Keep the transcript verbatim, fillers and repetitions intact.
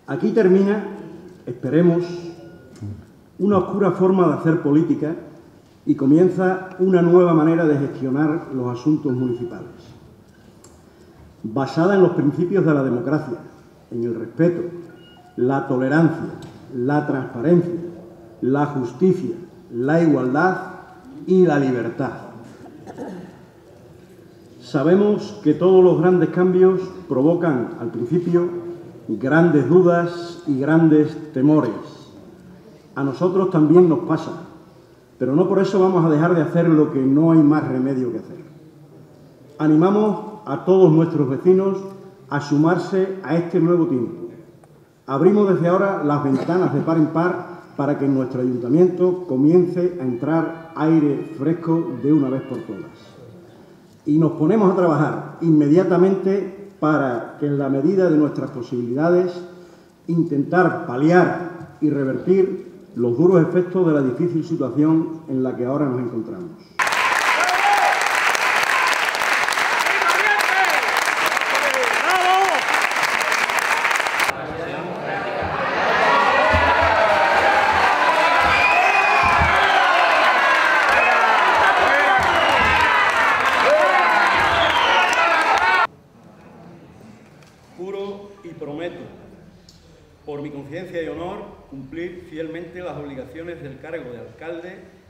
Aquí termina, esperemos, una oscura forma de hacer política y comienza una nueva manera de gestionar los asuntos municipales, basada en los principios de la democracia, en el respeto, la tolerancia, la transparencia, la justicia, la igualdad y la libertad. Sabemos que todos los grandes cambios provocan, al principio, grandes dudas y grandes temores. A nosotros también nos pasa, pero no por eso vamos a dejar de hacer lo que no hay más remedio que hacer. Animamos a todos nuestros vecinos a sumarse a este nuevo tiempo. Abrimos desde ahora las ventanas de par en par para que en nuestro ayuntamiento comience a entrar aire fresco de una vez por todas. Y nos ponemos a trabajar inmediatamente para que, en la medida de nuestras posibilidades, intentar paliar y revertir los duros efectos de la difícil situación en la que ahora nos encontramos. Juro y prometo, por mi conciencia y honor, cumplir fielmente las obligaciones del cargo de alcalde